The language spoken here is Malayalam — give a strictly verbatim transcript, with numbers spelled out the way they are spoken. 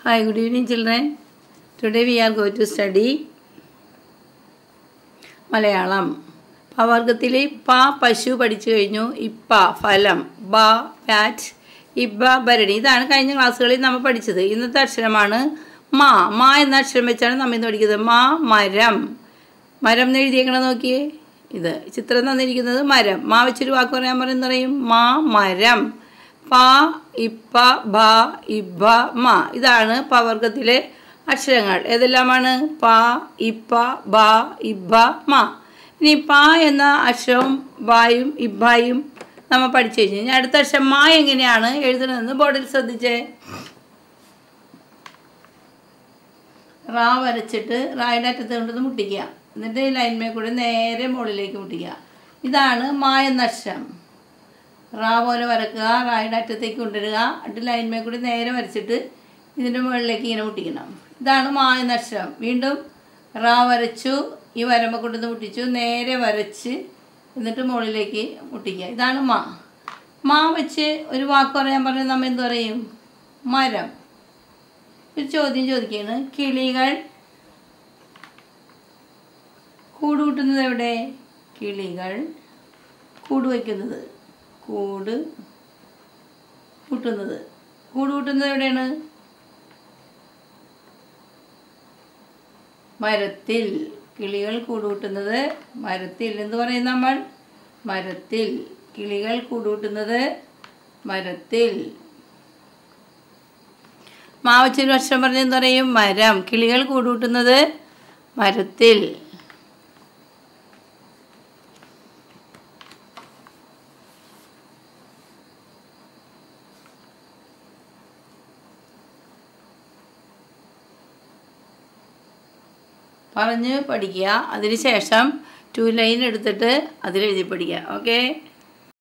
Hi, good evening children. Today we are going to study Malayalam. പവർഗത്തിലെ പ പശു പഠിച്ചു കഴിഞ്ഞു. ഇപ്പ ഫലം, ബ പാറ്റ്, ഇബ്ബ ഭരണി. ഇതാണ് കഴിഞ്ഞ ക്ലാസ്സുകളിൽ നമ്മൾ പഠിച്ചത്. ഇന്നത്തെ അക്ഷരമാണ് മാ. മാ എന്ന അക്ഷരം വെച്ചാണ് നമ്മൾ ഇന്ന് പഠിക്കുന്നത്. മാ മരം. മരം എന്ന് എഴുതിയേക്കണം നോക്കിയേ. ഇത് ചിത്രം തന്നിരിക്കുന്നത് മരം. മാ വെച്ചൊരു വാക്ക് പറയാൻ പറയുന്ന പറയും മാ മരം. പ ഇപ്പ ബ ഇബ്ബ മ. ഇതാണ് പവർഗത്തിലെ അക്ഷരങ്ങൾ. ഏതെല്ലാമാണ്? പ ഇപ്പ ബ ഇബ്ബ മ. ഇനി പ എന്ന അക്ഷരവും ബായും ഇബ്ബായും നമ്മൾ പഠിച്ചു കഴിഞ്ഞു. ഇനി അടുത്ത അക്ഷരം മാ എങ്ങനെയാണ് എഴുതുന്നതെന്ന് ബോർഡിൽ ശ്രദ്ധിച്ചേ. റാ വരച്ചിട്ട് റായുടെ അറ്റത്ത് കൊണ്ടത് മുട്ടിക്കുക. എന്നിട്ട് ലൈൻമേ കൂടെ നേരെ മുകളിലേക്ക് മുട്ടിക്കുക. ഇതാണ് മാ എന്ന അക്ഷരം. റാ പോലെ വരക്കുക, റായുടെ അറ്റത്തേക്ക് കൊണ്ടുവരിക, എന്നിട്ട് ലൈൻമേ കൂടി നേരെ വരച്ചിട്ട് ഇതിൻ്റെ മുകളിലേക്ക് ഇങ്ങനെ മുട്ടിക്കണം. ഇതാണ് മാ എന്ന അക്ഷരം. വീണ്ടും റാ വരച്ചു, ഈ വരമ്പ കൊണ്ടുവന്ന് മുട്ടിച്ചു, നേരെ വരച്ച് എന്നിട്ട് മുകളിലേക്ക് മുട്ടിക്കുക. ഇതാണ് മാ. മാ വെച്ച് ഒരു വാക്ക് പറയാൻ പറഞ്ഞാൽ നമ്മൾ എന്ത് പറയും? മരം. ഒരു ചോദ്യം ചോദിക്കുകയാണ്. കിളികൾ കൂട് കൂട്ടുന്നത് എവിടെ? കിളികൾ കൂട് വയ്ക്കുന്നത്, കൂട് കൂട്ടുന്നത്. കൂട് കൂട്ടുന്നത് എവിടെയാണ്? മരത്തിൽ. കിളികൾ കൂട് കൂട്ടുന്നത് മരത്തിൽ. എന്ത് പറയും നമ്മൾ? മരത്തിൽ. കിളികൾ കൂട് കൂട്ടുന്നത് മരത്തിൽ. മാ വെച്ചൊരു അക്ഷരം പറഞ്ഞ് എന്ത് പറയും? മരം. കിളികൾ കൂട് കൂട്ടുന്നത് മരത്തിൽ. പറഞ്ഞ് പഠിക്കുക. അതിന് ശേഷം ടു ലൈൻ എടുത്തിട്ട് അതിലെഴുതി പഠിക്കുക. ഓക്കെ.